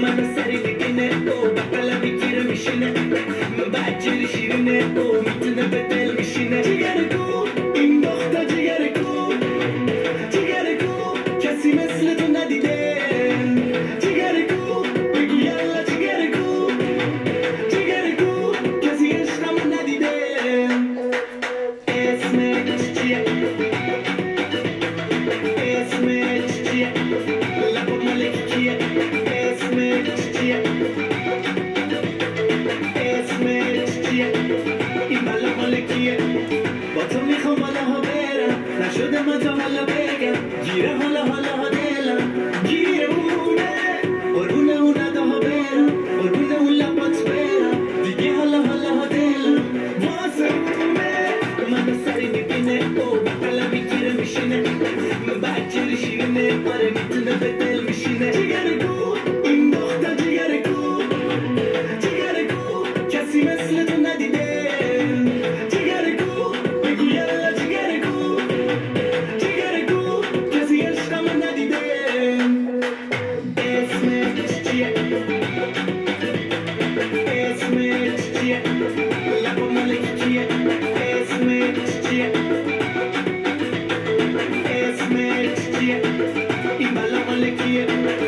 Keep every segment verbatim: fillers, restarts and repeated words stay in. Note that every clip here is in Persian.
منو سری میگینه او بقلا میگیره میشینه بعجری شیرینه او میتونه به دل میشینه جگر کو این دختر جگر کو جگر کو کسی مثل تو ندیده جگر کو بگو یالا جگر کو جگر کو کسی عشقمو ندیده اسمش چیه اسمش چیه لبا مالک کیه اسمش چیه اسمش چیه این بلا مالکیه با تو میخوام حالا ها برم نشده من تا حالا بگم گیره حالا حالا ها دلم گیره اونه قربونه اون ادا ها برم قربونه اون لبات برم دیگه حالا حالا ها دلم واسه اونه منو سری میبینه او بقلا میگیره میشینه بعجری شیرینه آره میتونه به دل میشینه جگر کو این دختر جگر کو جگر کو کسی مثل تو ندیده جگر کو بگو یالا جگر کو جگر کو کسی عشقمو ندیده اسمش چیه اسمش چیه لبا مالک کیه اسمش چیه اسمش چیه این بلا مالکیه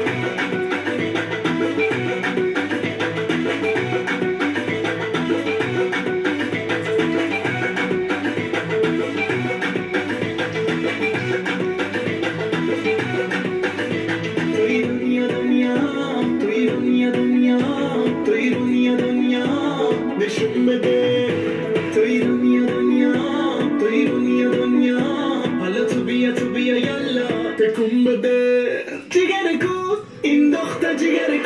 توی دنیا دنیا توی دنیا دنیا توی دنیا دنیا نشون بده توی دنیا دنیا توی دنیا دنیا حالا تو بیا تو بیا یالا تکون بده جگر کو این دختر جگر